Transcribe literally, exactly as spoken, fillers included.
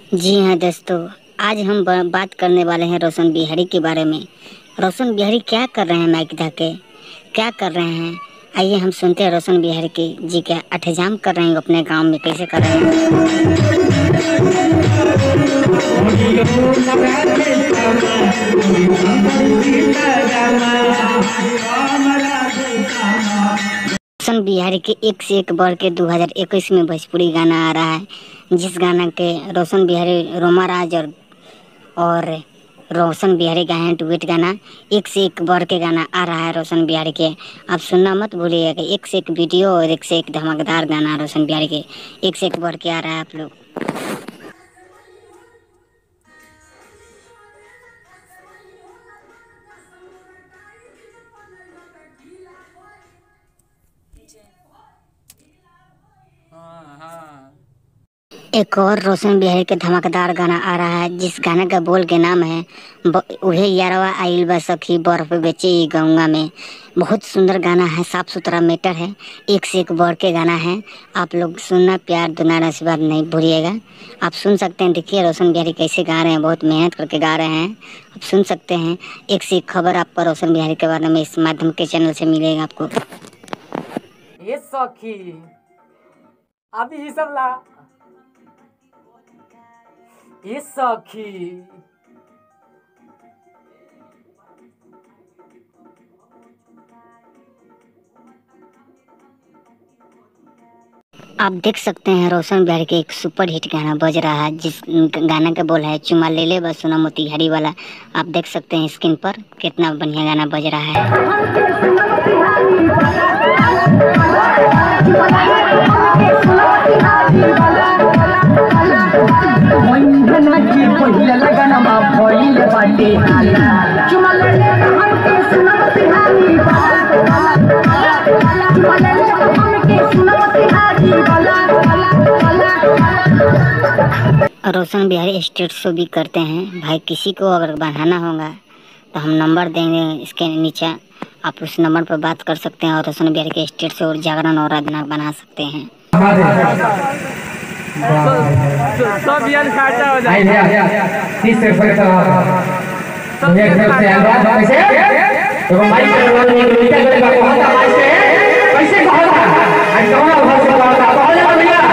जी हाँ दोस्तों, आज हम बात करने वाले हैं रोशन बिहारी के बारे में। रोशन बिहारी क्या कर रहे हैं, माइक ढके क्या कर रहे हैं। आइए हम सुनते हैं रोशन बिहारी की जी क्या अठजाम कर रहे हैं अपने गांव में, कैसे कर रहे हैं। रोशन बिहारी के एक से एक बढ़ के दो हज़ार इक्कीस में भोजपुरी गाना आ रहा है, जिस गाना के रोशन बिहारी रोमा राज और और रोशन बिहारी का है डुएट गाना। एक से एक बढ़ के गाना आ रहा है रोशन बिहारी के, आप सुनना मत भूलिएगा। एक से एक वीडियो और एक से एक धमाकेदार गाना रोशन बिहारी के एक से एक बढ़ के आ रहा है। आप लोग हाँ हाँ एक और रोशन बिहारी के धमाकेदार गाना आ रहा है, जिस गाने का बोल के नाम है उहे यारवा आइल बा सखी बर्फ बेचे गंगा में। बहुत सुंदर गाना है, साफ सुथरा मैटर है, एक से एक बढ़ के गाना है। आप लोग सुनना, प्यार दुलार आशीर्वाद नहीं भूलिएगा। आप सुन सकते हैं, देखिए रोशन बिहारी कैसे गा रहे हैं, बहुत मेहनत करके गा रहे हैं। आप सुन सकते हैं। एक से एक खबर आपको रोशन बिहारी के बारे में इस माध्यम के चैनल से मिलेगा आपको। ये सखी अभी ये सब ला ये सखी आप देख सकते हैं रोशन बिहारी के एक सुपर हिट गाना बज रहा है, जिस गाना का बोल है चुमा ले ले बस सुना मोतिहारी वाला। आप देख सकते हैं स्क्रीन पर कितना बढ़िया गाना बज रहा है। रोशन बिहारी स्टेज शो भी करते हैं भाई। किसी को अगर बढ़ाना होगा तो हम नंबर देंगे इसके नीचे, आप उस नंबर पर बात कर सकते हैं और रोशन बिहारी के स्टेज शो और जागरण और राधना बना सकते हैं। सब यार खर्चा हो जाए। कैसे